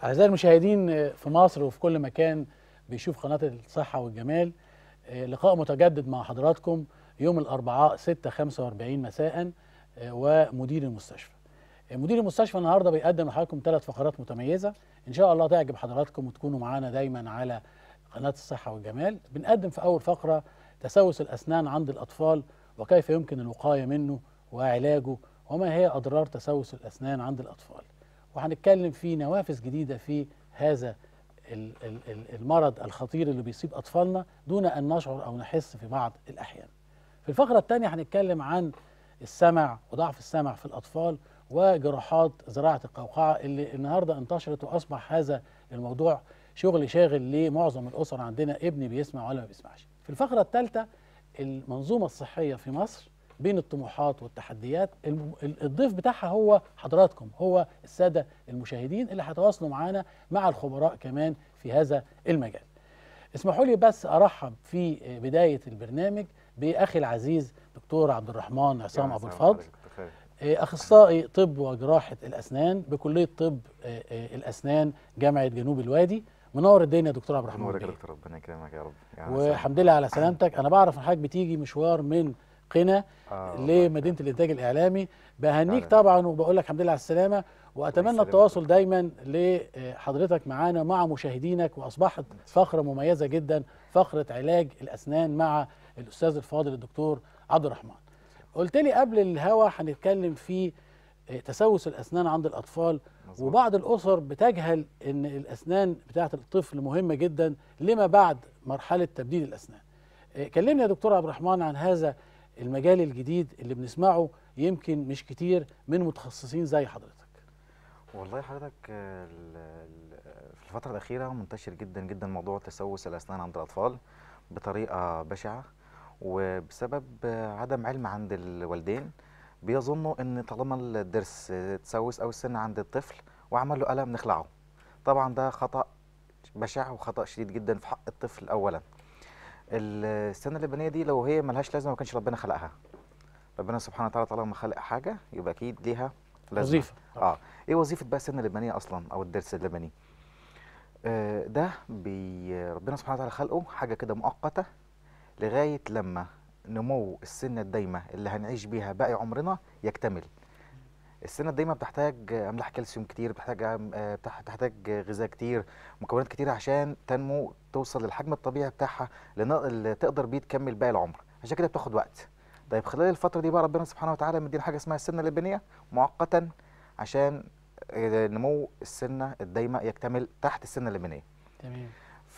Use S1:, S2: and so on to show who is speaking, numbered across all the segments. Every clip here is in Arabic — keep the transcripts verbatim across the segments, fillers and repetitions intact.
S1: أعزائي المشاهدين في مصر وفي كل مكان بيشوف قناة الصحة والجمال، لقاء متجدد مع حضراتكم يوم الأربعاء ستة خمسة وأربعين مساء ومدير المستشفى. مدير المستشفى النهارده بيقدم لحضراتكم ثلاث فقرات متميزة إن شاء الله تعجب حضراتكم وتكونوا معانا دايما على قناة الصحة والجمال. بنقدم في أول فقرة تسوس الأسنان عند الأطفال وكيف يمكن الوقاية منه وعلاجه وما هي أضرار تسوس الأسنان عند الأطفال، وهنتكلم في نوافذ جديدة في هذا المرض الخطير اللي بيصيب أطفالنا دون أن نشعر أو نحس في بعض الأحيان. في الفقرة الثانية هنتكلم عن السمع وضعف السمع في الأطفال وجراحات زراعة القوقعة اللي النهاردة انتشرت وأصبح هذا الموضوع شغل شاغل لمعظم الأسر عندنا، ابني بيسمع ولا ما بيسمعش. في الفقرة الثالثة المنظومة الصحية في مصر بين الطموحات والتحديات، الضيف بتاعها هو حضراتكم، هو السادة المشاهدين اللي هيتواصلوا معانا مع الخبراء كمان في هذا المجال. اسمحوا لي بس أرحب في بداية البرنامج بأخي العزيز دكتور عبد الرحمن عصام أبو الفضل، أخصائي طب وجراحة الأسنان بكلية طب الأسنان جامعة جنوب الوادي. منور الدنيا يا دكتور عبد الرحمن.
S2: منورك يا دكتور، ربنا يكرمك يا رب.
S1: والحمد لله على سلامتك. أنا بعرف إن حضرتك بتيجي مشوار من قنا
S2: آه
S1: لمدينة الإنتاج الإعلامي، بهنيك طبعا وبقول لك الحمد لله على السلامة، وأتمنى التواصل دايما لحضرتك معانا مع مشاهدينك. وأصبحت فقرة مميزة جدا، فقرة علاج الأسنان مع الأستاذ الفاضل الدكتور عبد الرحمن. قلت لي قبل الهوا هنتكلم في تسوس الأسنان عند الأطفال، مزبوط. وبعض الأسر بتجهل أن الأسنان بتاعت الطفل مهمة جدا لما بعد مرحلة تبديل الأسنان. كلمني يا دكتور عبد الرحمن عن هذا المجال الجديد اللي بنسمعه يمكن مش كتير من متخصصين زي حضرتك.
S2: والله حضرتك في الفترة الأخيرة منتشر جدا جدا موضوع تسوس الأسنان عند الأطفال بطريقة بشعة، وبسبب عدم علم عند الوالدين بيظنوا ان طالما الضرس تسوس او السن عند الطفل وعمل له ألم نخلعه. طبعا ده خطأ بشع وخطأ شديد جدا في حق الطفل. اولا السنة اللبنية دي لو هي ملهاش لازمة ما كانش ربنا خلقها. ربنا سبحانه وتعالى طالما خلق حاجة يبقى اكيد ليها لازمة.
S1: وظيفة.
S2: اه ايه وظيفة بقى السنة اللبنية اصلا او الضرس اللبني؟ آه ده بي ربنا سبحانه وتعالى خلقه حاجة كده مؤقتة لغاية لما نمو السنة الدايمة اللي هنعيش بيها باقي عمرنا يكتمل. السنة الدايمة بتحتاج أملاح كالسيوم كتير، بتحتاج بتحتاج غذاء كتير، مكونات كتير عشان تنمو توصل للحجم الطبيعي بتاعها اللي تقدر بيه تكمل باقي العمر، عشان كده بتاخد وقت. طيب خلال الفترة دي بقى ربنا سبحانه وتعالى مدينا حاجة اسمها السنة اللبنية مؤقتا عشان نمو السنة الدايمة يكتمل تحت السنة اللبنية.
S1: تمام.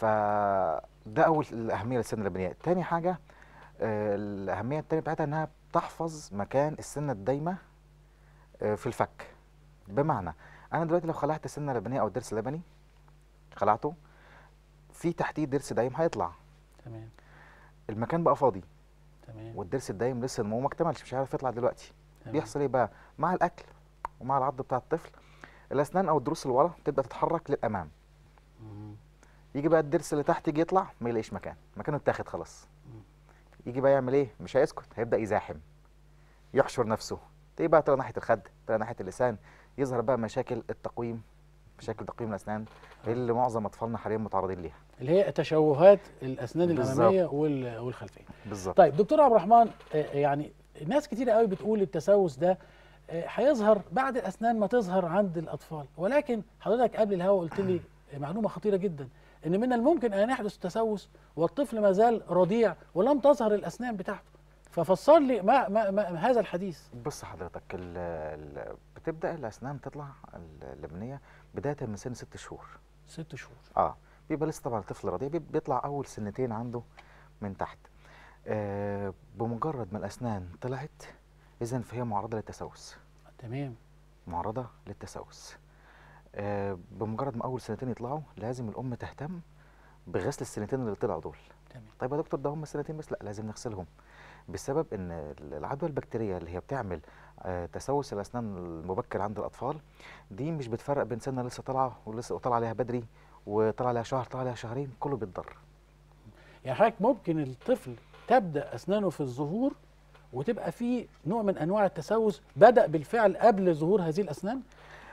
S2: فده أول الأهمية للسنة اللبنية. تاني حاجة الأهمية التانية بتاعتها إنها بتحفظ مكان السنة الدايمة في الفك. بمعنى أنا دلوقتي لو خلعت السنة اللبنية أو الضرس اللبني خلعته في تحتيه ضرس دايم هيطلع.
S1: تمام.
S2: المكان بقى فاضي.
S1: تمام.
S2: والضرس الدايم لسه نموه ما اكتملش، مش عارف يطلع دلوقتي.
S1: تمام.
S2: بيحصل إيه بقى؟ مع الأكل ومع العض بتاع الطفل الأسنان أو الضروس اللي ورا تبدأ تتحرك للأمام.
S1: مم. يجي
S2: يجي بقى الضرس اللي تحت يجي يطلع ما يلاقيش مكان، مكانه اتاخد خلاص. يجي بقى يعمل ايه؟ مش هيسكت، هيبدا يزاحم يحشر نفسه، تيجي بقى تلاقي ناحيه الخد، تلاقي ناحيه اللسان، يظهر بقى مشاكل التقويم، مشاكل تقويم الاسنان اللي معظم اطفالنا حاليا متعرضين ليها،
S1: اللي هي تشوهات الاسنان
S2: بالزبط.
S1: الاماميه والخلفيه.
S2: بالظبط.
S1: طيب دكتور عبد الرحمن، يعني ناس كتير قوي بتقول التسوس ده هيظهر بعد الاسنان ما تظهر عند الاطفال، ولكن حضرتك قبل الهوا قلت لي معلومه خطيره جدا، ان من الممكن ان يحدث تسوس والطفل ما زال رضيع ولم تظهر الاسنان بتاعته. ففسر لي ما, ما, ما هذا الحديث.
S2: بص حضرتك، ال ال بتبدا الاسنان تطلع اللبنيه بدايه من سن ست شهور.
S1: ست شهور.
S2: اه بيبقى لسه طبعا الطفل رضيع، بيطلع اول سنتين عنده من تحت. آه بمجرد ما الاسنان طلعت اذا فهي معرضه للتسوس.
S1: تمام.
S2: معرضه للتسوس. آه بمجرد ما اول سنتين يطلعوا لازم الام تهتم بغسل السنتين اللي طلعوا دول.
S1: تمام.
S2: طيب يا دكتور ده هم سنتين بس؟ لا، لازم نغسلهم، بسبب ان العدوى البكتيريه اللي هي بتعمل آه تسوس الاسنان المبكر عند الاطفال دي مش بتفرق بين سنه لسه طالعه ولسه وطلع عليها بدري وطلع عليها شهر طلع عليها شهرين، كله بيتضر.
S1: يعني حضرتك ممكن الطفل تبدا اسنانه في الظهور وتبقى في نوع من انواع التسوس بدأ بالفعل قبل ظهور هذه الاسنان؟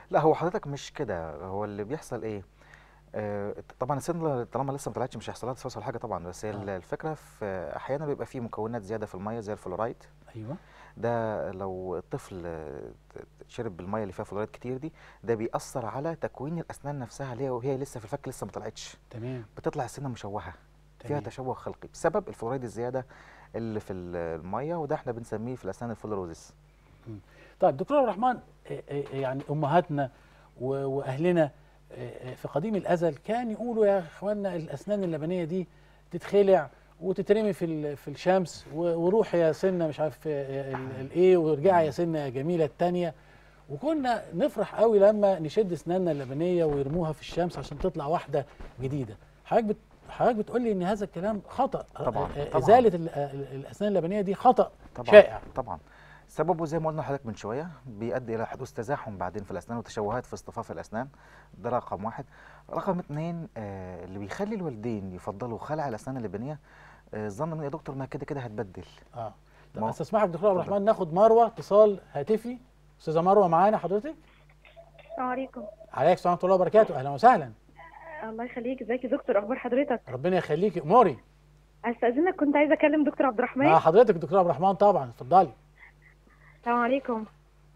S2: لا هو حضرتك مش كده، هو اللي بيحصل ايه؟ آه طبعا السن طالما لسه ما طلعتش مش هيحصل لها تسوس ولا حاجه طبعا، بس هي
S1: اه.
S2: الفكره في احيانا بيبقى فيه مكونات زياده في الميه زي الفلورايد.
S1: ايوه.
S2: ده لو الطفل آه، شرب الميه اللي فيها فلورايد كتير دي، ده بيأثر على تكوين الاسنان نفسها اللي هي وهي لسه في الفك لسه ما طلعتش،
S1: تمام.
S2: بتطلع السنه مشوهه، فيها
S1: تمام.
S2: تشوه خلقي بسبب الفلورايد الزياده اللي في الميه، وده احنا بنسميه في الاسنان الفلوروزيس.
S1: مم. طيب دكتور عبد الرحمن، آه، آه، يعني امهاتنا و- واهلنا آه، آه، في قديم الازل كان يقولوا يا اخوانا الاسنان اللبنيه دي تتخلع وتترمي في ال- في الشمس، و- وروح يا سنه مش عارف آه، ال- الايه، وارجعي يا سنه يا جميله التانيه. وكنا نفرح قوي لما نشد اسناننا اللبنيه ويرموها في الشمس عشان تطلع واحده جديده. حضرتك بت حضرتك بتقول لي ان هذا الكلام خطا.
S2: طبعا
S1: آه، آه،
S2: طبعا
S1: ازاله ال- آه، الاسنان اللبنيه دي خطا
S2: طبعا
S1: شائع.
S2: طبعا. سببه زي ما قلنا لحضرتك من شويه، بيؤدي الى حدوث تزاحم بعدين في الاسنان وتشوهات في اصطفاف الاسنان. ده رقم واحد. رقم اتنين، آه اللي بيخلي الوالدين يفضلوا خلع الاسنان اللبنيه، آه الظن من يا دكتور ما كده كده هتبدل.
S1: اه. طب
S2: ما هو-
S1: استسمحك دكتور عبد
S2: اتفضل.
S1: الرحمن ناخد مروه اتصال هاتفي. استاذه مروه معانا حضرتك؟
S3: السلام عليكم.
S1: عليك السلام ورحمه الله وبركاته، اهلا وسهلا.
S3: الله يخليك، ازيك يا دكتور؟ اخبار حضرتك؟
S1: ربنا يخليكي، اموري.
S3: استاذنك، كنت عايزه اكلم دكتور عبد الرحمن.
S1: مع حضرتك دكتور عبد الرحمن طبعا، اتفضلي.
S3: السلام عليكم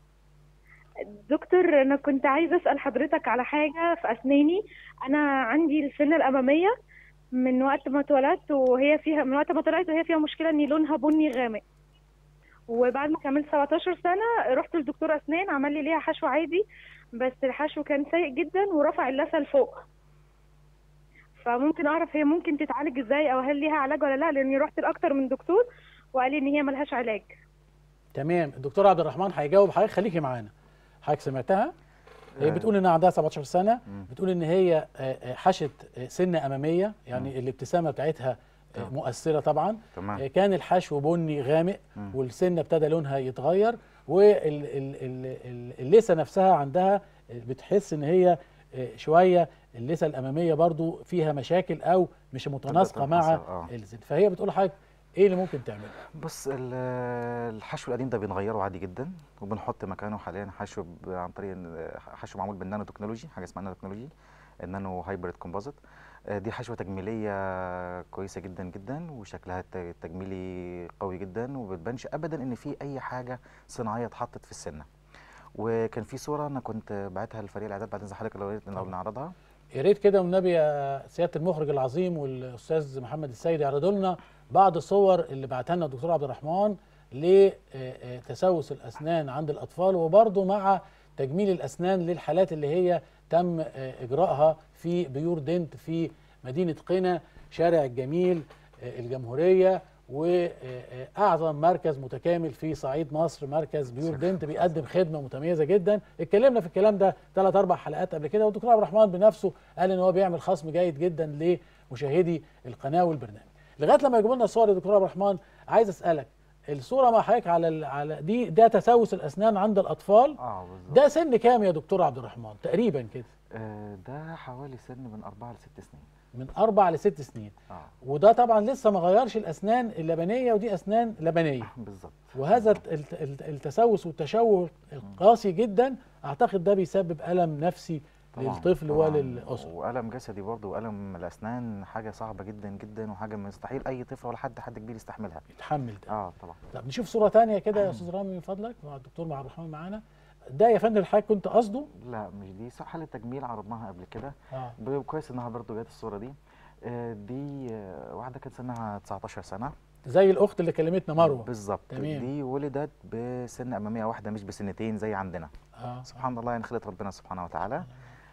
S3: دكتور، انا كنت عايزه اسال حضرتك على حاجه في اسناني. انا عندي السنه الاماميه من وقت ما اتولدت وهي فيها من وقت ما طلعت وهي فيها مشكله ان لونها بني غامق، وبعد ما كملت سبعتاشر سنه رحت لدكتور اسنان عمل لي ليها حشو عادي، بس الحشو كان سيء جدا ورفع اللثه لفوق. فممكن اعرف هي ممكن تتعالج ازاي، او هل ليها علاج ولا لا؟ لاني رحت لاكتر من دكتور وقال لي ان هي ملهاش علاج.
S1: تمام، الدكتور عبد الرحمن هيجاوب حضرتك، خليكي معانا. حضرتك سمعتها؟ هي
S2: آه.
S1: بتقول انها عندها سبعتاشر سنه،
S2: مم.
S1: بتقول ان هي آه، آه، حشت آه، سنه اماميه، يعني الابتسامه بتاعتها آه،
S2: تمام.
S1: مؤثره طبعا.
S2: تمام.
S1: آه، كان الحشو بني غامق
S2: مم.
S1: والسنه ابتدى لونها يتغير، واللثه نفسها عندها آه، بتحس ان هي آه، شويه اللثه الاماميه برضو فيها مشاكل او مش متناسقه مع
S2: تنحسر، آه.
S1: الزن. فهي بتقول لحضرتك ايه اللي ممكن تعمله؟
S2: بص، ال- الحشو القديم ده بنغيره عادي جدا، وبنحط مكانه حاليا حشو ب- عن طريق إن- حشو معمول بالنانو تكنولوجي، حاجه اسمها نانو تكنولوجي، النانو هايبريد كومبوزيت. آه، دي حشوه تجميليه كويسه جدا جدا، وشكلها ت- تجميلي قوي جدا، وما بتبانش ابدا ان في اي حاجه صناعيه اتحطت في السنه. وكان في صوره انا كنت بعتها لفريق الاعداد بعد اذن حضرتك لو لو
S1: طبعا.
S2: نعرضها.
S1: يا ريت كده والنبي يا سياده المخرج العظيم والاستاذ محمد السيد يعرضوا لنا بعض الصور اللي بعتها لنا الدكتور عبد الرحمن لتسوس الاسنان عند الاطفال، وبرضه مع تجميل الاسنان للحالات اللي هي تم آه، اجراءها في بيور دنت في مدينه قنا، شارع الجميل، آه، الجمهوريه، واعظم مركز متكامل في صعيد مصر، مركز بيور دنت بيقدم خدمه متميزه جدا. اتكلمنا في الكلام ده ثلاث اربع حلقات قبل كده، والدكتور عبد الرحمن بنفسه قال ان هو بيعمل خصم جيد جدا لمشاهدي القناه والبرنامج. لغايه لما يجيبوا لنا الصور يا دكتور عبد الرحمن، عايز اسالك الصوره مع حضرتك على ال- على دي، ده تسوس الاسنان عند الاطفال.
S2: اه بالظبط.
S1: ده سن كام يا دكتور عبد الرحمن تقريبا كده؟
S2: آه، ده حوالي سن من أربعة لست سنين.
S1: من اربع لست سنين.
S2: اه
S1: وده طبعا لسه ما غيرش الاسنان اللبنيه، ودي اسنان لبنيه.
S2: بالظبط.
S1: وهذا الت- الت- الت- التسوس والتشوه القاسي جدا، اعتقد ده بيسبب الم نفسي
S2: طبعاً،
S1: للطفل
S2: طبعاً.
S1: وللاسره.
S2: والم جسدي برضه، والم الاسنان حاجه صعبه جدا جدا، وحاجه مستحيل اي طفل ولا حد حد كبير يستحملها.
S1: يتحمل ده.
S2: اه طبعا.
S1: طب نشوف صوره ثانيه كده يا استاذ رامي من فضلك، مع الدكتور مع الرحمن معانا. ده يا فندم الحاجه كنت قصده؟
S2: لا مش دي، صح، حاله تجميل عرضناها قبل كده.
S1: اه.
S2: ب- كويس انها برضه جت الصوره دي. آه دي آه، واحده كانت سنها تسعتاشر سنه.
S1: زي الاخت اللي كلمتنا مروه.
S2: بالظبط.
S1: تمام.
S2: دي ولدت بسن اماميه واحده مش بسنتين زي عندنا.
S1: اه.
S2: سبحان الله، يعني خلقت ربنا سبحانه وتعالى.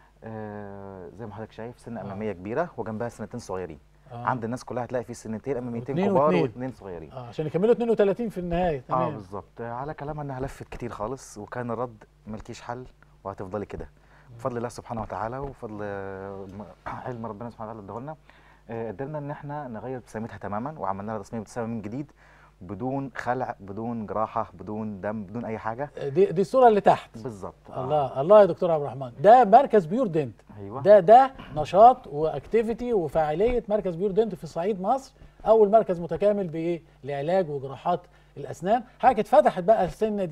S2: آه زي ما حضرتك شايف سن اماميه كبيره وجنبها سنتين صغيرين.
S1: آه.
S2: عند الناس كلها هتلاقي في سنتين اماميتين
S1: واتنين
S2: كبار
S1: واتنين.
S2: واثنين صغيرين.
S1: اه عشان يكملوا اتنين وتلاتين في النهايه.
S2: اه
S1: تمام.
S2: بالظبط. على كلامها انها لفت كتير خالص، وكان الرد ملكيش حل وهتفضلي كده بفضل الله سبحانه وتعالى، وفضل آه، م- علم ربنا سبحانه وتعالى اداه لنا. آه، قدرنا ان احنا نغير ابتسامتها تماما، وعملنا لها تصميم ابتسامه من جديد، بدون خلع، بدون جراحه، بدون دم، بدون اي حاجه.
S1: دي دي الصوره اللي تحت.
S2: بالظبط.
S1: الله الله يا دكتور عبد الرحمن، ده مركز بيور دنت.
S2: ايوه.
S1: ده ده نشاط واكتيفيتي وفاعليه مركز بيور دنت في صعيد مصر، اول مركز متكامل بايه؟ لعلاج وجراحات الاسنان. حاجه اتفتحت بقى السنه دي،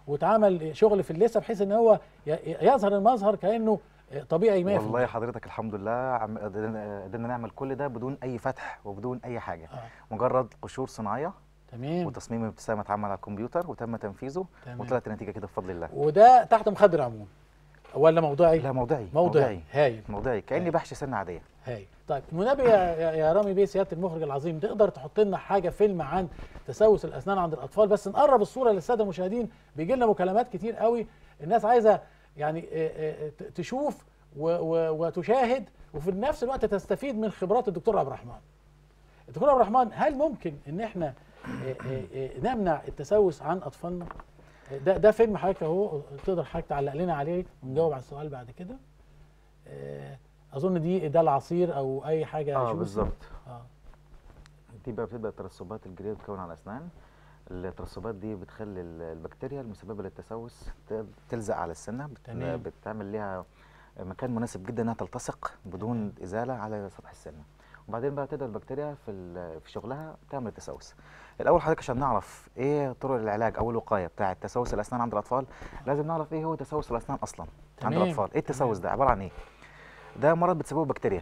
S1: واتعمل شغل في اللثه بحيث ان هو يظهر المظهر كانه طبيعي مية في المية.
S2: والله حضرتك الحمد لله عم- قدرنا قدرنا نعمل كل ده بدون اي فتح وبدون اي حاجه.
S1: آه.
S2: مجرد قشور صناعيه
S1: تمام.
S2: وتصميم ابتسامه اتعمل على الكمبيوتر وتم تنفيذه،
S1: تمام.
S2: وطلعت النتيجه كده بفضل الله.
S1: وده تحت مخدر عموم ولا موضوعي؟
S2: لا موضعي
S1: موضعي. هايل.
S2: موضعي كاني
S1: هايل.
S2: بحشي سنه عاديه.
S1: هاي طيب والنبي يا, يا يا رامي بيه سياده المخرج العظيم، تقدر تحط لنا حاجه فيلم عن تسوس الاسنان عند الاطفال، بس نقرب الصوره للساده المشاهدين. بيجي لنا مكالمات كتير قوي، الناس عايزه يعني آه، آه، تشوف و- و- وتشاهد وفي نفس الوقت تستفيد من خبرات الدكتور عبد الرحمن. الدكتور عبد الرحمن، هل ممكن ان احنا آه، آه، آه، نمنع التسوس عن اطفالنا؟ ده ده فيلم حضرتك اهو، تقدر حضرتك تعلق لنا عليه ونجاوب على السؤال بعد كده. آه، اظن دي ده العصير او اي حاجه
S2: اه
S1: جوسي.
S2: بالظبط.
S1: اه
S2: دي بقى بتبدا الترسبات الجلديه بتكون على الاسنان. الترسبات دي بتخلي ال- البكتيريا المسببه للتسوس ت- تلزق على السنه، بت-
S1: تمام.
S2: بتعمل ليها مكان مناسب جدا انها تلتصق بدون ازاله على سطح السنه. وبعدين بقى تبدا البكتيريا في ال- في شغلها تعمل التسوس. الاول حضرتك عشان نعرف ايه طرق العلاج او الوقايه بتاعه تسوس الاسنان عند الاطفال، لازم نعرف ايه هو تسوس الاسنان اصلا عند
S1: تمام.
S2: الاطفال. ايه التسوس ده عباره عن ايه؟ ده مرض بتسببه بكتيريا.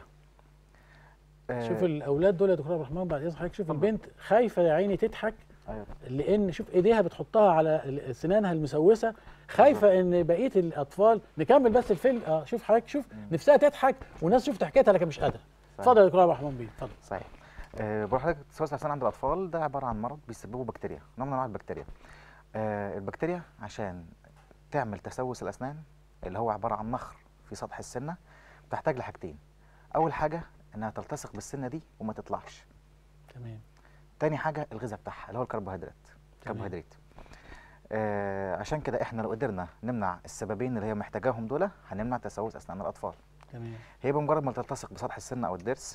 S2: آه،
S1: شوف الاولاد دول يا دكتور عبد الرحمن، بعد اذن حضرتك، شوف
S2: طبعا.
S1: البنت خايفه يا عيني تضحك
S2: ايوه
S1: لان شوف ايديها بتحطها على ال- سنانها المسوسه، خايفه ان بقيه الاطفال. نكمل بس الفيلم. اه شوف حضرتك، شوف نفسها تضحك والناس شوف ضحكتها لكن مش قادره. اتفضل يا دكتور عبد الرحمن بيه، اتفضل.
S2: صحيح. أه بقول لحضرتك تسوس الاسنان عند الاطفال ده عباره عن مرض بيسببه بكتيريا، نوع من انواع البكتيريا. أه البكتيريا عشان تعمل تسوس الاسنان اللي هو عباره عن نخر في سطح السنه بتحتاج لحاجتين. اول حاجه انها تلتصق بالسنه دي وما تطلعش.
S1: تمام.
S2: تاني حاجه الغذاء بتاعها اللي هو الكربوهيدرات. كربوهيدرات. آه عشان كده احنا لو قدرنا نمنع السببين اللي هي محتاجاهم دول هنمنع تسوس اسنان الاطفال.
S1: تمام.
S2: هي بمجرد ما تلتصق بسطح السن او الضرس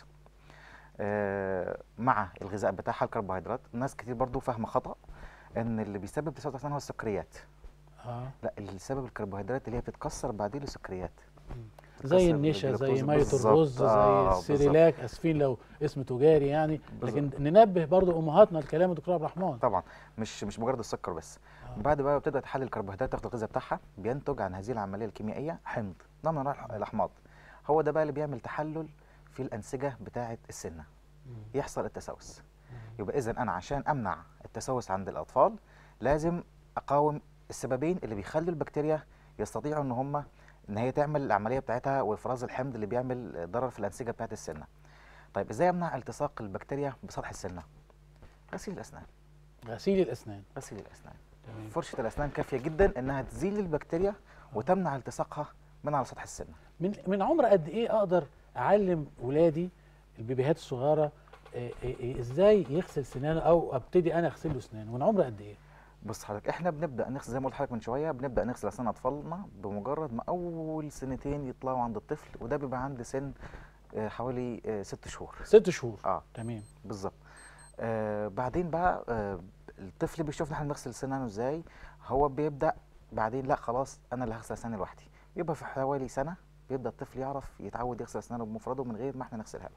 S2: آه مع الغذاء بتاعها الكربوهيدرات. ناس كتير برضو فاهمه خطا ان اللي بيسبب تسوس الاسنان هو السكريات.
S1: اه
S2: لا، اللي سبب الكربوهيدرات اللي هي بتتكسر بعدين لسكريات.
S1: زي
S2: بتتكسر
S1: النشا، زي
S2: بالجلوكوز
S1: ميه
S2: بالظبط.
S1: الرز، زي
S2: آه،
S1: السيريلاك، اسفين لو اسم تجاري يعني، لكن
S2: بالظبط.
S1: ننبه برضو امهاتنا الكلام الدكتور عبد الرحمن.
S2: طبعا مش مش مجرد السكر بس.
S1: آه.
S2: بعد بقى بتبدا تحلل الكربوهيدرات تاخد الغذاء بتاعها، بينتج عن هذه العمليه الكيميائيه حمض، نوع من انواع الاحماض. هو ده بقى اللي بيعمل تحلل في الانسجه بتاعه السنه،
S1: مم.
S2: يحصل التسوس. يبقى اذا انا عشان امنع التسوس عند الاطفال لازم اقاوم السببين اللي بيخلوا البكتيريا يستطيعوا ان هم ان هي تعمل العمليه بتاعتها وافراز الحمض اللي بيعمل ضرر في الانسجه بتاعه السنه. طيب ازاي امنع التصاق البكتيريا بسطح السنه؟ غسيل الاسنان.
S1: غسيل الاسنان.
S2: غسيل الاسنان.
S1: تمام.
S2: فرشه الاسنان كافيه جدا انها تزيل البكتيريا وتمنع التصاقها من على سطح السنه.
S1: من من عمر قد ايه اقدر اعلم ولادي البيبيهات الصغيره إيه إيه إيه ازاي يغسل سنانه او ابتدي انا اغسل له سنانه؟ من عمر قد ايه؟
S2: بص حضرتك، احنا بنبدا نغسل زي ما قلت لحضرتك من شويه، بنبدا نغسل اسنان اطفالنا بمجرد ما اول سنتين يطلعوا عند الطفل، وده بيبقى عند سن آه، حوالي آه، ست شهور.
S1: ست شهور.
S2: اه
S1: تمام.
S2: بالظبط. آه بعدين بقى آه الطفل بيشوفنا احنا بنغسل سنانه ازاي، هو بيبدا بعدين لا خلاص انا اللي هغسل اسناني لوحدي. يبقى في حوالي سنه بيبدا الطفل يعرف يتعود يغسل اسنانه بمفرده من غير ما احنا نغسلها له.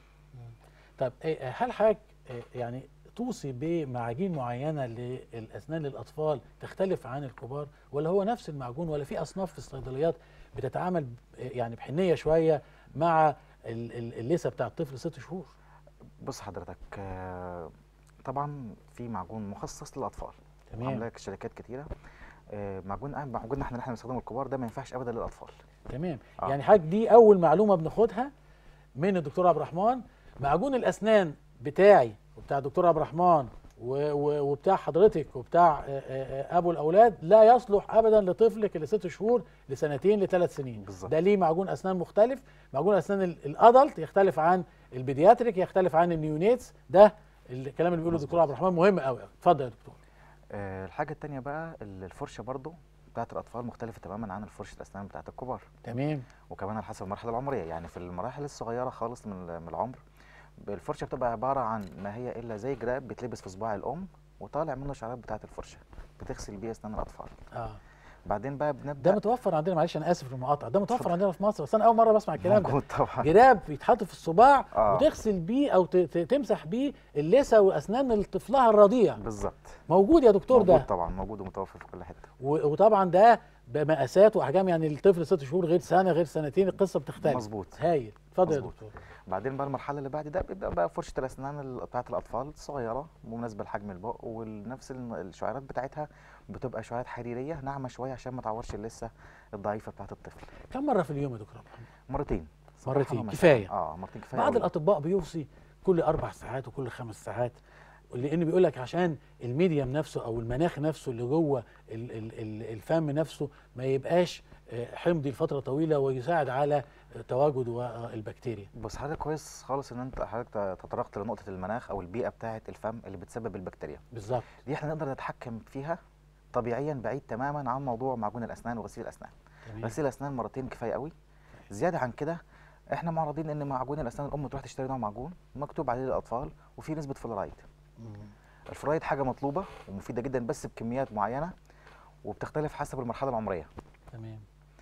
S1: طب إيه، هل حضرتك إيه، يعني توصي بمعاجين معينه للاسنان للاطفال تختلف عن الكبار، ولا هو نفس المعجون، ولا في اصناف في الصيدليات بتتعامل ب- يعني بحنيه شويه مع ال- ال- اللثه بتاع الطفل ست شهور؟
S2: بص حضرتك، آه طبعا في معجون مخصص للاطفال.
S1: تمام.
S2: عامله شركات كتيره. آه معجون آه معجوننا احنا اللي احنا بنستخدمه الكبار ده ما ينفعش ابدا للاطفال.
S1: تمام.
S2: آه.
S1: يعني حضرتك دي اول معلومه بناخدها من الدكتور عبد الرحمن. معجون الاسنان بتاعي وبتاع الدكتور عبد الرحمن و- و- وبتاع حضرتك وبتاع آه، آه، ابو الاولاد لا يصلح ابدا لطفلك لست شهور لسنتين لثلاث سنين.
S2: بالظبط.
S1: ده ليه معجون اسنان مختلف. معجون الاسنان ال- الادلت يختلف عن البيدياتريك، يختلف عن النيونيتس. ده الكلام اللي بيقوله الدكتور عبد الرحمن مهم قوي. اتفضل يا دكتور.
S2: آه الحاجه الثانيه بقى الفرشه برضو بتاعت الاطفال مختلفه تماما عن فرشه الاسنان بتاعت الكبار،
S1: تمام.
S2: وكمان على حسب المرحله العمريه. يعني في المراحل الصغيره خالص من من العمر الفرشه بتبقى عباره عن ما هي الا زي جراب بيتلبس في صباع الام وطالع منه شعرات بتاعت الفرشه بتغسل بيه اسنان الاطفال.
S1: اه
S2: بعدين بقى
S1: ده
S2: بنبدا.
S1: متوفر عندنا، معلش انا اسف في المقاطعه، ده متوفر عندنا في مصر، بس انا اول مره بسمع الكلام ده.
S2: موجود طبعا.
S1: جراب بيتحط في الصباع
S2: آه.
S1: وتغسل بيه او ت- ت- تمسح بيه اللثه واسنان طفلها الرضيع.
S2: بالظبط.
S1: موجود يا دكتور
S2: موجود
S1: ده؟
S2: طبعا، موجود ومتوفر في كل حته.
S1: و- وطبعا ده بمقاسات واحجام، يعني الطفل ست شهور غير سنه غير سنتين، القصه بتختلف.
S2: مظبوط.
S1: هايل، اتفضل يا
S2: مظبوط.
S1: دكتور.
S2: بعدين بقى المرحله اللي بعد ده بيبدا بقى فرشه الاسنان ال- بتاعه الاطفال الصغيره مناسبه لحجم البق، ونفس الشعيرات بتاعتها بتبقى شعيرات حريريه ناعمه شويه عشان ما تعورش اللثه الضعيفه بتاعه الطفل.
S1: كم مره في اليوم يا دكتور؟
S2: مرتين. صباحاً
S1: مرتين
S2: ومساءً.
S1: كفايه.
S2: اه مرتين كفايه.
S1: بعض
S2: أوي.
S1: الاطباء بيوصي كل اربع ساعات وكل خمس ساعات، لان بيقول لك عشان الميديم نفسه او المناخ نفسه اللي جوه ال- ال- ال- الفم نفسه ما يبقاش آه، حمضي لفتره طويله، ويساعد على آه، تواجد آه، البكتيريا.
S2: بص حضرتك كويس خالص ان انت حضرتك تطرقت لنقطه المناخ او البيئه بتاعه الفم اللي بتسبب البكتيريا.
S1: بالظبط.
S2: دي احنا نقدر نتحكم فيها طبيعيا، بعيد تماما عن موضوع معجون الاسنان وغسيل الاسنان.
S1: تمام.
S2: غسيل الاسنان مرتين كفايه قوي. زياده عن كده احنا معرضين ان معجون الاسنان الام تروح تشتري نوع معجون مكتوب عليه للاطفال وفيه نسبه فلورايد.
S1: مم.
S2: الفلورايد حاجه مطلوبه ومفيده جدا بس بكميات معينه، وبتختلف حسب المرحله العمريه.
S1: تمام.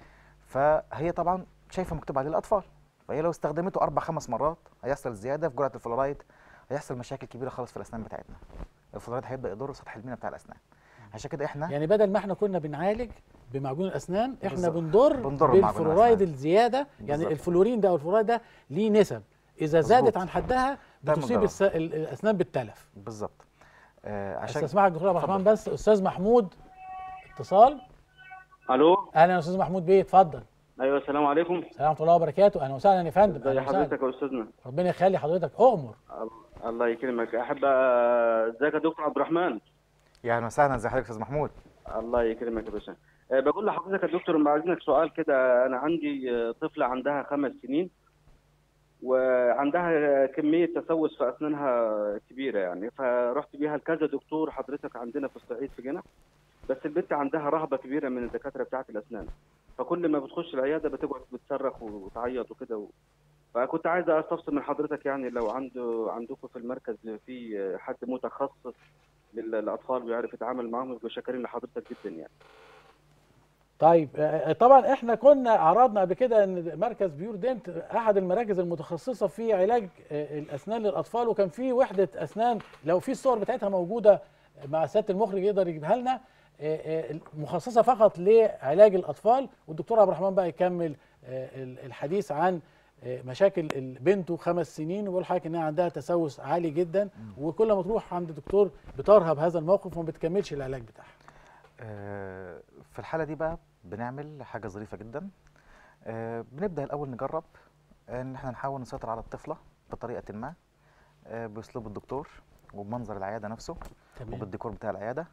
S2: فهي طبعا شايفه مكتوب عليه الاطفال، فهي لو استخدمته اربع خمس مرات هيحصل زياده في جرعه الفلورايد، هيحصل مشاكل كبيره خالص في الاسنان بتاعتنا. الفلورايد هيبدا يضر سطح المينا بتاع الاسنان. عشان كده احنا
S1: يعني بدل ما احنا كنا بنعالج بمعجون الاسنان، احنا
S2: بالظبط.
S1: بنضر,
S2: بنضر بمعجون
S1: بالفلورايد
S2: الأسنان.
S1: الزياده. يعني
S2: بالظبط.
S1: الفلورين ده او الفلورايد ده ليه نسب، اذا
S2: مظبوط.
S1: زادت عن حدها
S2: تعمل
S1: بتصيب
S2: ضرر.
S1: الس- ال- الاسنان بالتلف.
S2: بالظبط. آه عشان
S1: استسمعك دكتور عبد الرحمن.
S2: اتفضل.
S1: بس استاذ محمود اتصال.
S4: الو.
S1: اهلا يا استاذ محمود بيه، اتفضل.
S4: ايوه السلام عليكم.
S1: السلام ورحمه الله وبركاته. اهلا وسهلا يا فندم.
S4: ازي
S1: أهلا وسهلا.
S4: حضرتك يا استاذنا؟
S1: ربنا يخلي حضرتك، اؤمر.
S4: الله يكرمك. احب أ- ازيك يا دكتور عبد الرحمن؟
S2: يا اهلا وسهلا، ازي حضرتك يا استاذ محمود؟
S4: الله يكرمك يا باشا. أه، بقول لحضرتك يا دكتور، بعزنك سؤال كده. انا عندي أه، طفله عندها خمس سنين وعندها كميه تسوس في اسنانها كبيره يعني، فرحت بيها لكذا دكتور حضرتك عندنا في الصعيد في جنة، بس البنت عندها رهبه كبيره من الدكاتره بتاعه الاسنان، فكل ما بتخش العياده بتقعد بتصرخ وتعيط وكده و... فكنت عايز استفسر من حضرتك يعني لو عنده عندكم في المركز في حد متخصص للاطفال ويعرف يتعامل معاهم، يبقوا شاكرين لحضرتك جدا يعني.
S1: طيب آه، طبعا احنا كنا عرضنا قبل كده ان مركز بيور دنت احد المراكز المتخصصه في علاج آه، الاسنان للاطفال، وكان في وحده اسنان، لو في الصور بتاعتها موجوده مع سياده المخرج يقدر يجيبها لنا، آه، آه، مخصصه فقط لعلاج الاطفال. والدكتور عبد الرحمن بقى يكمل آه، الحديث عن آه، مشاكل بنته خمس سنين، وبيقول حضرتك انها عندها تسوس عالي جدا، وكل ما تروح عند دكتور بترهب هذا الموقف وما بتكملش العلاج بتاعها.
S2: آه في الحاله دي بقى بنعمل حاجه ظريفه جدا. آه بنبدا الاول نجرب ان احنا نحاول نسيطر على الطفله بطريقه ما، آه باسلوب الدكتور وبمنظر العياده نفسه.
S1: تمام.
S2: وبالديكور بتاع العياده.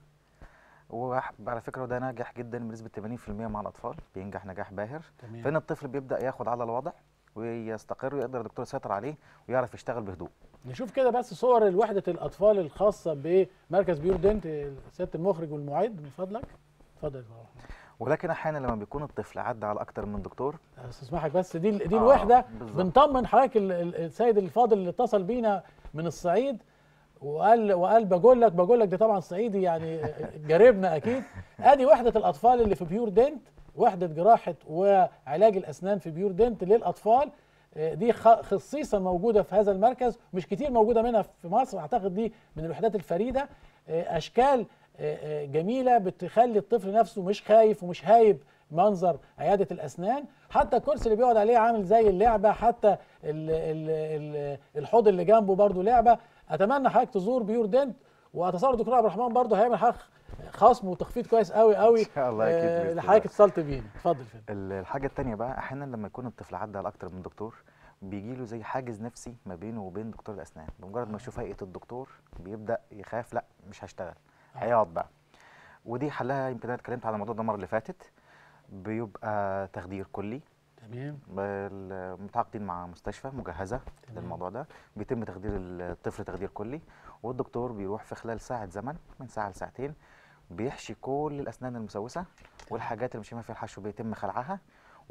S2: وعلى فكره ده ناجح جدا بنسبه ثمانين في المية مع الاطفال، بينجح نجاح باهر.
S1: تمام.
S2: فان الطفل بيبدا ياخد على الوضع ويستقر ويقدر الدكتور يسيطر عليه ويعرف يشتغل بهدوء.
S1: نشوف كده بس صور وحدة الأطفال الخاصة بمركز بيور دنت، سيادة المخرج والمعد من فضلك. اتفضل يا فندم.
S2: ولكن احيانا لما بيكون الطفل عدى على اكتر من دكتور.
S1: استسمحك بس، دي دي
S2: آه
S1: الوحدة.
S2: بالظبط.
S1: بنطمن حضرتك ال- ال- السيد الفاضل اللي اتصل بينا من الصعيد وقال وقال بقول لك بقول لك ده طبعا صعيدي يعني جاربنا اكيد. ادي وحدة الأطفال اللي في بيور دنت، وحدة جراحة وعلاج الأسنان في بيور دنت للأطفال. دي خصيصا موجوده في هذا المركز، مش كتير موجوده منها في مصر، اعتقد دي من الوحدات الفريده. اشكال جميله بتخلي الطفل نفسه مش خايف ومش هايب منظر عياده الاسنان. حتى الكرسي اللي بيقعد عليه عامل زي اللعبه، حتى ال ال ال الحوض اللي جنبه برضو لعبه. اتمنى حضرتك تزور بيور دنت، واتصور الدكتور عبد الرحمن برضو هيعمل حضرتك خصم وتخفيض كويس قوي قوي.
S2: ان شاء الله اكيد بإذن
S1: اللي حضرتك اتصلت بينا. اتفضل فندم.
S2: الحاجه الثانيه بقى احيانا لما يكون الطفل عدى على اكتر من دكتور بيجي له زي حاجز نفسي ما بينه وبين دكتور الاسنان. بمجرد ما يشوف هيئه الدكتور بيبدا يخاف، لا مش هشتغل، هيقعد بقى. ودي حلها يمكن انا اتكلمت على الموضوع ده المره اللي فاتت. بيبقى تخدير كلي.
S1: تمام.
S2: متعاقدين مع مستشفى مجهزه للموضوع ده، بيتم تخدير الطفل تخدير كلي، والدكتور بيروح في خلال ساعه زمن من ساعه لساعتين بيحشي كل الاسنان المسوسه والحاجات اللي مش فيها الحشو بيتم خلعها،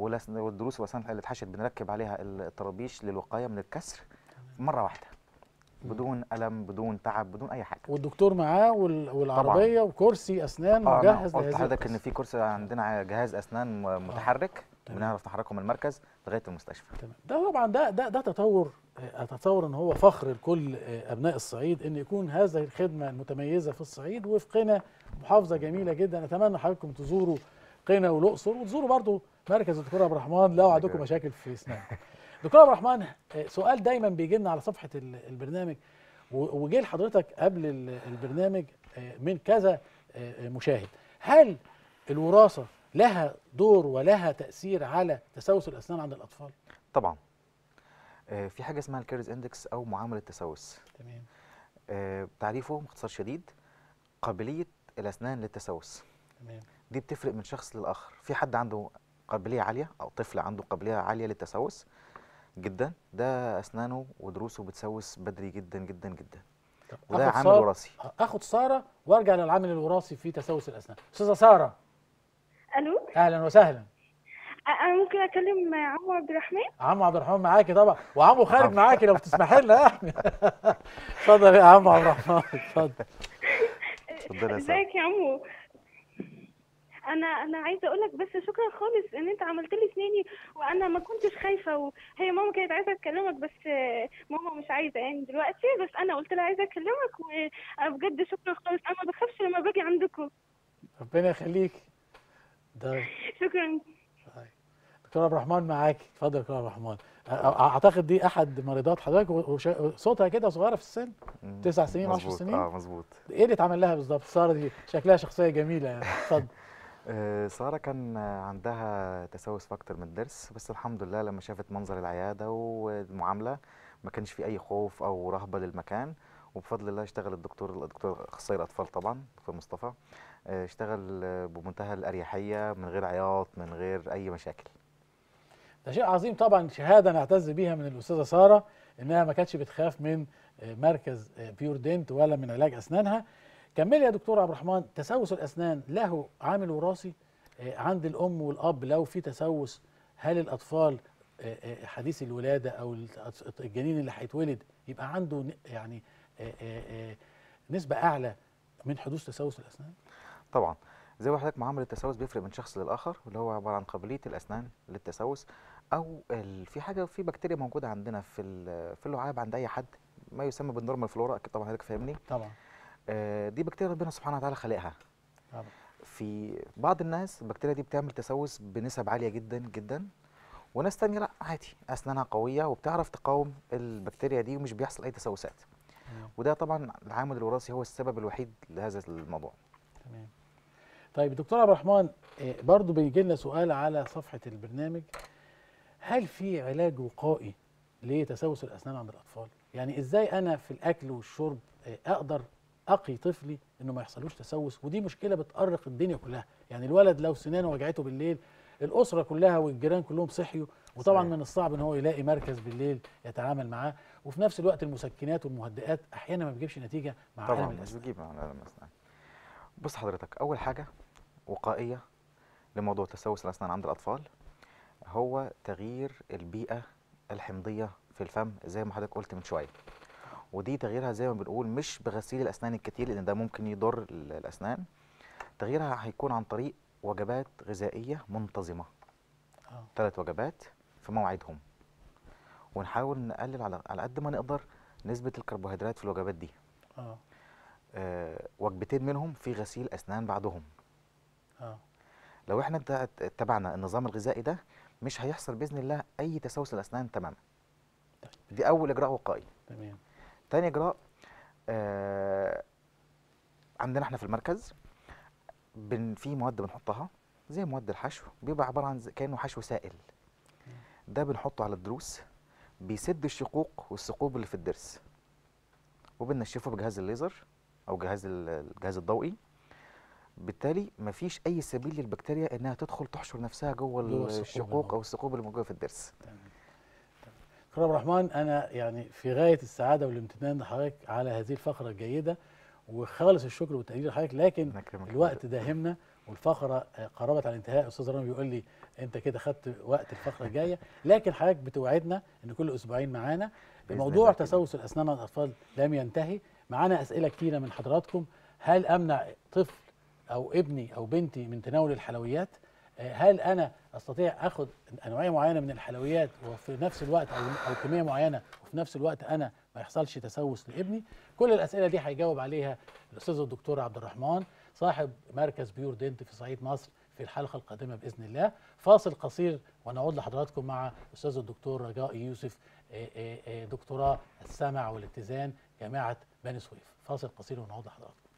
S2: والضروس والاسنان اللي اتحشت بنركب عليها الطرابيش للوقايه من الكسر مره واحده. بدون الم، بدون تعب، بدون اي حاجه.
S1: والدكتور معاه وال- والعربيه وكرسي اسنان
S2: اه انا
S1: مجهز
S2: قلت
S1: لهذه
S2: لحضرتك ان
S1: القصة.
S2: في كرسي عندنا جهاز اسنان م- متحرك،
S1: تمام.
S2: بنعرف نحركه من المركز لغايه المستشفى.
S1: تمام. ده طبعا ده ده ده تطور، آه، اتصور ان هو فخر لكل آه، ابناء الصعيد ان يكون هذه الخدمه المتميزه في الصعيد وفي قنا، محافظه جميله جدا. اتمنى حضراتكم تزوروا قنا والاقصر، وتزوروا برضو مركز الدكتور عبد الرحمن لو عندكم مشاكل في اسنان. دكتور عبد الرحمن، آه، سؤال دايما بيجي لنا على صفحه ال- البرنامج، و- وجه لحضرتك قبل ال- البرنامج آه، من كذا آه، مشاهد. هل الوراثه لها دور ولها تاثير على تسوس الاسنان عند الاطفال؟
S2: طبعا آه، في حاجه اسمها الكيرز اندكس او معامل التسوس.
S1: تمام.
S2: آه، تعريفه باختصار شديد قابليه الاسنان للتسوس.
S1: تمام.
S2: دي بتفرق من شخص للاخر. في حد عنده قابليه عاليه او طفل عنده قابليه عاليه للتسوس جدا، ده اسنانه ودروسه بتسوس بدري جدا جدا جدا،
S1: طب
S2: وده
S1: آخد
S2: عامل
S1: سارة-
S2: وراثي.
S1: اخد ساره وارجع للعامل الوراثي في تسوس الاسنان. استاذه ساره،
S3: الو،
S1: اهلا وسهلا.
S3: انا ممكن اكلم عمو عبد الرحمن؟
S1: عمو عبد الرحمن معاكي طبعا، وعمو خارج
S2: عمو.
S1: معاكي لو تسمحي لنا يعني. اتفضل يا عمو عبد الرحمن، اتفضل.
S2: اتفضلي يا سارة.
S3: ازيك يا عمو؟ انا انا عايزه اقول لك بس شكرا خالص ان انت عملت لي اسناني، وانا ما كنتش خايفه، وهي ماما كانت عايزه تكلمك بس آه، ماما مش عايزه يعني دلوقتي، بس انا قلت لها عايزه اكلمك، وانا بجد شكرا خالص، انا ما بخافش لما باجي عندكم.
S1: ربنا يخليك. ده
S3: شكرا.
S1: دكتور عبد الرحمن معاكي، اتفضل يا دكتور عبد الرحمن. أ- اعتقد دي احد مريضات حضرتك، وش- صوتها كده صغيره في السن،
S2: مم،
S1: تسع سنين عشر
S2: مظبوط.
S1: سنين.
S2: اه مظبوط.
S1: ايه اللي اتعمل لها بالظبط؟ ساره دي شكلها شخصيه جميله يعني، اتفضل.
S2: آه، سارة كان آه، عندها تسوس في أكتر من الضرس، بس الحمد لله لما شافت منظر العيادة والمعاملة ما كانش في أي خوف أو رهبة للمكان، وبفضل الله اشتغل الدكتور الدكتور أخصائي الأطفال طبعا دكتور مصطفى، آه، اشتغل آه، بمنتهى الأريحية من غير عياط من غير أي مشاكل.
S1: ده شيء عظيم طبعا، شهاده نعتز بيها من الاستاذه ساره انها ما كانتش بتخاف من آه، مركز آه، بيور دنت ولا من علاج اسنانها. كملي يا دكتور عبد الرحمن. تسوس الاسنان له عامل وراثي آه، عند الام والاب؟ لو في تسوس، هل الاطفال آه، آه، حديث الولاده او الت- الجنين اللي هيتولد يبقى عنده ن- يعني آه، آه، آه، نسبه اعلى من حدوث تسوس الاسنان؟
S2: طبعا زي ما حضرتك معامل التسوس بيفرق من شخص للآخر، واللي هو عبارة عن قابلية الأسنان للتسوس، أو ال- في حاجة في بكتيريا موجودة عندنا في ال- في اللعاب عند أي حد، ما يسمى بالنورمال فلورا، أكيد طبعا حضرتك فاهمني.
S1: طبعا.
S2: آه، دي بكتيريا ربنا سبحانه وتعالى خالقها.
S1: طبعا.
S2: في بعض الناس البكتيريا دي بتعمل تسوس بنسب عالية جدا جدا، وناس تانية لا عادي أسنانها قوية وبتعرف تقاوم البكتيريا دي ومش بيحصل أي تسوسات.
S1: تمام.
S2: وده طبعا العامل الوراثي هو السبب الوحيد لهذا الموضوع.
S1: تمام. طيب دكتور عبد الرحمن، آه، برضو بيجي لنا سؤال على صفحة البرنامج، هل في علاج وقائي لتسوس الأسنان عند الأطفال؟ يعني إزاي أنا في الأكل والشرب آه، أقدر أقي طفلي إنه ما يحصلوش تسوس؟ ودي مشكلة بتأرق الدنيا كلها، يعني الولد لو سنانه وجعته بالليل الأسرة كلها والجيران كلهم صحيوا، وطبعا
S2: صحيح.
S1: من الصعب إن هو يلاقي مركز بالليل يتعامل معاه، وفي نفس الوقت المسكنات والمهدئات أحيانا ما بتجيبش نتيجة مع
S2: طبعا
S1: ألم
S2: مش
S1: الأسنان.
S2: بتجيب مع الألم الأسنان. بص حضرتك، أول حاجة وقائية لموضوع تسوس الأسنان عند الأطفال هو تغيير البيئة الحمضية في الفم زي ما حضرتك قلت من شوية. ودي تغييرها زي ما بنقول مش بغسيل الأسنان الكتير لأن ده ممكن يضر ال- الأسنان، تغييرها هيكون عن طريق وجبات غذائية منتظمة،
S1: آه.
S2: ثلاث وجبات في موعدهم، ونحاول نقلل على على قد ما نقدر نسبة الكربوهيدرات في الوجبات دي.
S1: آه.
S2: آه وجبتين منهم في غسيل أسنان بعدهم.
S1: آه.
S2: لو احنا ات- اتبعنا النظام الغذائي ده مش هيحصل بإذن الله أي تسوس الأسنان تماما. دي أول إجراء وقائي.
S1: تمام.
S2: تاني إجراء، آه عندنا احنا في المركز بن في مواد بنحطها زي مواد الحشو، بيبقى عبارة عن زي- كأنه حشو سائل. ده بنحطه على الضروس بيسد الشقوق والثقوب اللي في الضرس، وبننشفه بجهاز الليزر أو جهاز ال- الجهاز الضوئي. بالتالي مفيش أي سبيل للبكتيريا إنها تدخل تحشر نفسها جوه
S1: جوه الثقوب
S2: الشقوق
S1: الموجودة.
S2: أو الثقوب اللي موجودة في الضرس.
S1: دكتور عبد الرحمن، أنا يعني في غاية السعادة والامتنان لحضرتك على هذه الفقرة الجيدة، وخالص الشكر والتقدير لحضرتك، لكن
S2: أنا أكرمك.
S1: الوقت داهمنا والفقره قربت على الانتهاء. استاذ رامي بيقول لي انت كده خدت وقت الفقره الجايه، لكن حضرتك بتوعدنا ان كل اسبوعين معانا. موضوع تسوس الاسنان عند الاطفال لم ينتهي، معانا اسئله كتيره من حضراتكم. هل امنع طفل او ابني او بنتي من تناول الحلويات؟ هل انا استطيع اخذ انواع معينه من الحلويات وفي نفس الوقت او او كميه معينه وفي نفس الوقت انا ما يحصلش تسوس لابني؟ كل الاسئله دي هيجاوب عليها الاستاذ الدكتور عبد الرحمن صاحب مركز بيور دنت في صعيد مصر في الحلقه القادمه باذن الله. فاصل قصير ونعود لحضراتكم مع الاستاذ الدكتور رجاء يوسف، دكتوراه السمع والاتزان جامعه بني سويف. فاصل قصير ونعود لحضراتكم.